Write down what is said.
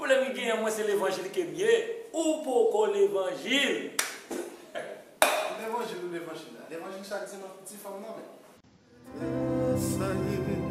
problème qui est moi c'est l'évangile qui est mieux ou pourquoi l'évangile. L'évangile ou l'évangile. L'évangile ça dit notre petit femme non mais.